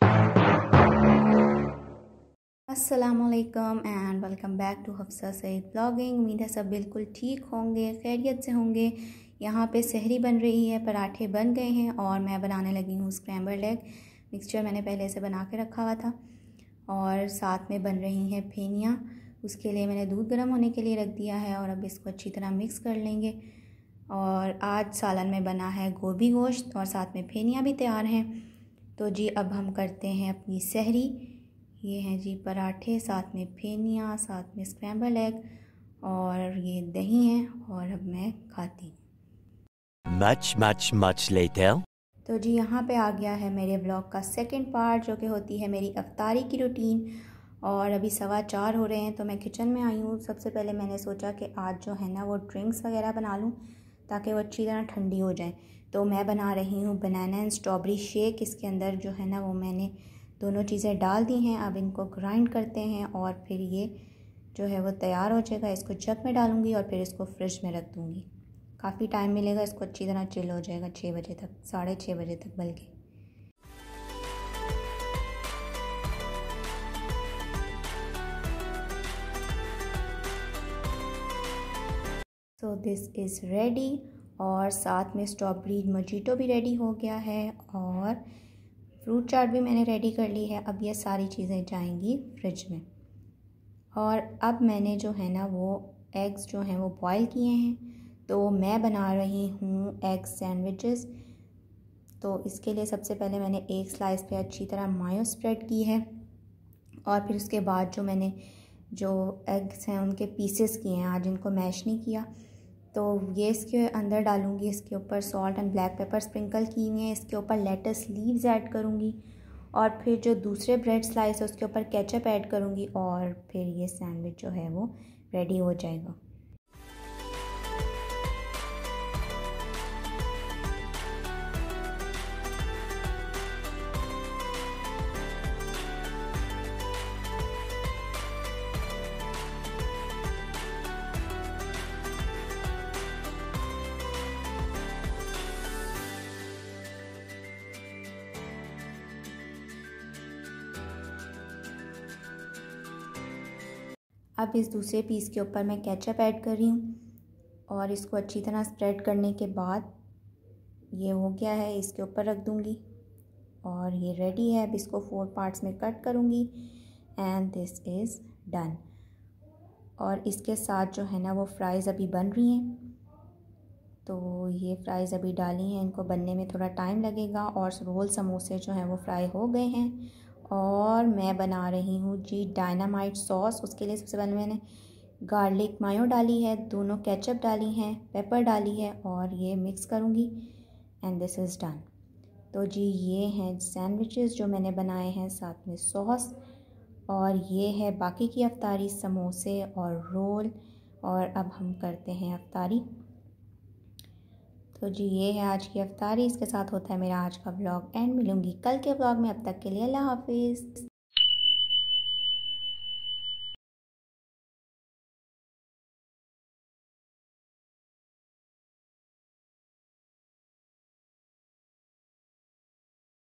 अस्सलामुअलैकुम and welcome back to Hafsa Saeed blogging. उम्मीद है सब बिल्कुल ठीक होंगे, खैरियत से होंगे। यहाँ पे सहरी बन रही है, पराठे बन गए हैं और मैं बनाने लगी हूँ स्क्रैम्बल्ड एग। मिक्सचर मैंने पहले से बना के रखा हुआ था और साथ में बन रही हैं फेनियाँ। उसके लिए मैंने दूध गर्म होने के लिए रख दिया है और अब इसको अच्छी तरह मिक्स कर लेंगे। और आज सालन में बना है गोभी गोश्त और साथ में फेनियाँ भी तैयार हैं। तो जी अब हम करते हैं अपनी सहरी। ये हैं जी पराठे, साथ में फेनियाँ, साथ में स्क्रैम्बल एग और ये दही है और अब मैं खाती हूँ। Much later. तो जी यहाँ पे आ गया है मेरे ब्लॉग का सेकंड पार्ट, जो कि होती है मेरी अफ्तारी की रूटीन। और अभी 4:15 हो रहे हैं तो मैं किचन में आई हूँ। सबसे पहले मैंने सोचा कि आज जो है ना वो ड्रिंक्स वगैरह बना लूँ ताकि वो अच्छी तरह ठंडी हो जाए। तो मैं बना रही हूँ बनाना एंड स्ट्रॉबेरी शेक। इसके अंदर जो है ना वो मैंने दोनों चीज़ें डाल दी हैं। अब इनको ग्राइंड करते हैं और फिर ये जो है वो तैयार हो जाएगा। इसको जग में डालूँगी और फिर इसको फ्रिज में रख दूँगी। काफ़ी टाइम मिलेगा, इसको अच्छी तरह चिल हो जाएगा 6 बजे तक, 6:30 बजे तक बल्कि। सो दिस इज़ रेडी और साथ में स्ट्रॉबेरी मोजिटो भी रेडी हो गया है और फ्रूट चाट भी मैंने रेडी कर ली है। अब ये सारी चीज़ें जाएंगी फ्रिज में। और अब मैंने जो है ना वो एग्स जो हैं वो बॉईल किए हैं। तो मैं बना रही हूँ एग सैंडविचेस। तो इसके लिए सबसे पहले मैंने एक स्लाइस पे अच्छी तरह मायो स्प्रेड की है और फिर उसके बाद जो मैंने जो एग्स हैं उनके पीसेस किए हैं, आज इनको मैश नहीं किया। तो ये इसके अंदर डालूँगी। इसके ऊपर salt and black pepper sprinkle की हुई हैं। इसके ऊपर लेटस लीव्स ऐड करूँगी और फिर जो दूसरे ब्रेड स्लाइस है उसके ऊपर केचप ऐड करूँगी और फिर ये सैंडविच जो है वो रेडी हो जाएगा। अब इस दूसरे पीस के ऊपर मैं केचप ऐड कर रही हूँ और इसको अच्छी तरह स्प्रेड करने के बाद ये हो गया है, इसके ऊपर रख दूँगी और ये रेडी है। अब इसको 4 पार्ट्स में कट करूँगी एंड दिस इज़ डन। और इसके साथ जो है ना वो फ्राइज़ अभी बन रही हैं। तो ये फ्राइज़ अभी डाली हैं, इनको बनने में थोड़ा टाइम लगेगा। और रोल समोसे जो हैं वो फ्राई हो गए हैं और मैं बना रही हूँ जी डायनामाइट सॉस। उसके लिए सबसे पहले मैंने गार्लिक मायो डाली है, दोनों केचप डाली हैं, पेपर डाली है और ये मिक्स करूँगी एंड दिस इज़ डन। तो जी ये हैं सैंडविचेस जो मैंने बनाए हैं साथ में सॉस। और ये है बाकी की अफ्तारी, समोसे और रोल। और अब हम करते हैं अफ्तारी। तो जी ये है आज की अफ्तारी। इसके साथ होता है मेरा आज का व्लॉग एंड। मिलूँगी कल के व्लॉग में, अब तक के लिए अल्लाह हाफिज़।